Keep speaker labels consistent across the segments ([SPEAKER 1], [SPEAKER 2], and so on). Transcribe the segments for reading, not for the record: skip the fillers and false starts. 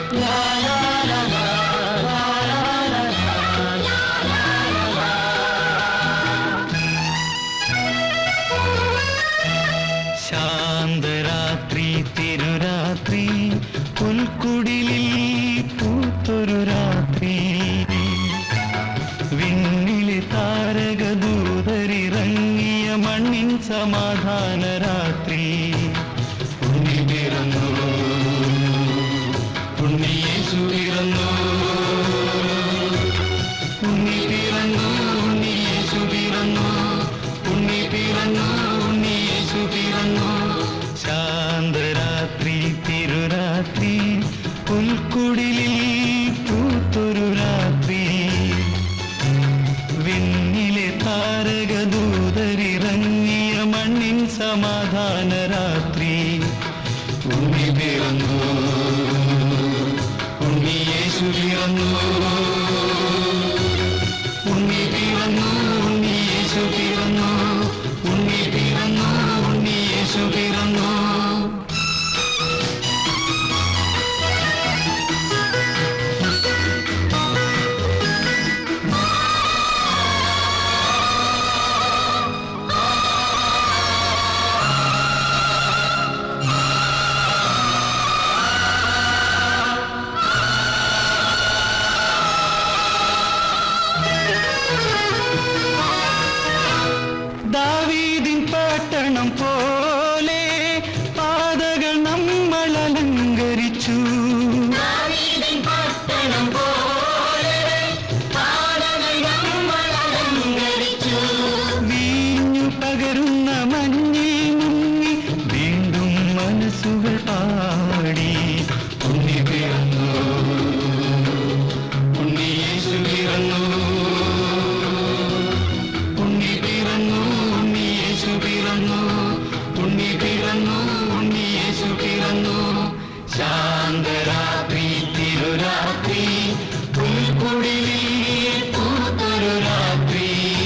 [SPEAKER 1] ശാന്തരാത്രി തിരുരാത്രി പുൽക്കുടിലിൽ പൂത്തൊരു രാത്രി വിണ്ണിലെ താരകദൂതരിറങ്ങിയ മണ്ണിൻ സമാധാന രാത്രി ഉണ്ണി പിറന്നു ഉണ്ണിയേശു പിറന്നു ഉണ്ണി പിറന്നു ഉണ്ണിയേശു പിറന്നു ഉണ്ണി പിറന്നു ഉണ്ണിയേശു പിറന്നു ശാന്തരാത്രി തിരുരാത്രി പുൽക്കുടിലിൽ പൂത്തൊരു രാത്രി വിണ്ണിലെ താരകദൂതരിറങ്ങിയ മണ്ണിൻ സമാധാന രാത്രി ഉണ്ണി പിറന്നു ഉണ്ണിയേശു പിറന്നു ഉണ്ണി പിറന്നു ഉണ്ണിയേശു പിറന്നു ഉണ്ണി പിറന്നു ഉണ്ണിയേശു പിറന്നു ദാവീദിൻ പട്ടണം പോലെ പാതകൾ നമ്മൾ അലങ്കരിച്ചു
[SPEAKER 2] ദാവീദിൻ പട്ടണം പോലെ പാതകൾ നമ്മൾ അലങ്കരിച്ചു
[SPEAKER 1] വീഞ്ഞു പകരുന്ന മഞ്ഞിൽ മുങ്ങി വീണ്ടും മനസ്സുകൾ പാടി ഉണ്ണി പിറന്നു ഉണ്ണിയേശു പിറന്നു ഉണ്ണി പിറന്നു ഉണ്ണിയേശു പിറന്നു ഉണ്ണി പിറന്നു ഉണ്ണിയേശു പിറന്നു ശാന്തരാത്രി തിരുരാത്രി പുൽക്കുടിലിൽ പൂത്തൊരു രാത്രി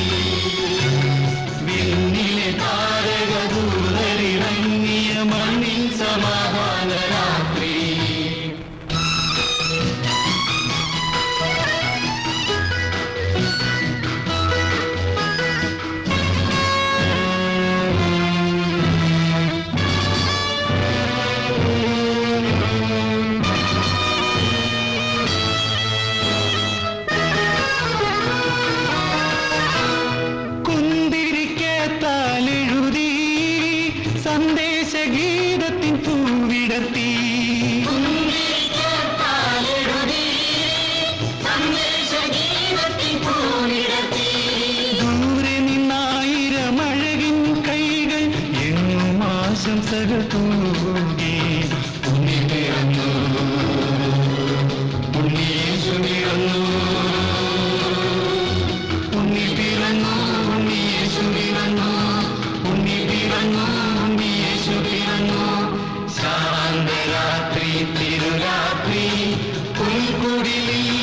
[SPEAKER 1] വിണ്ണിലെ താരകദൂതരിറങ്ങിയ മണ്ണിൻ സമാധാന രാത്രി കുന്തിരിക്കത്താലെഴുതി സന്ദേശഗീതത്തിൻ പൂവിടത്തി
[SPEAKER 2] കുന്തിരിക്കത്താലെഴുതി സന്ദേശഗീതത്തിൻ പൂവിടത്തി
[SPEAKER 1] ദൂരെ നിന്നായിരം അഴകിൻ കൈകൾ എങ്ങും ആശംസകൾ തൂകി ഉണ്ണി പിറന്നു ഉണ്ണിയേശു പിറന്നു ഉണ്ണി പിറന്നു ഉണ്ണിയേശു പിറന്നു ഉണ്ണി പിറന്നു ഉണ്ണിയേശു പിറന്നു ശാന്തരാത്രി തിരുരാത്രി പുൽക്കുടിലിൽ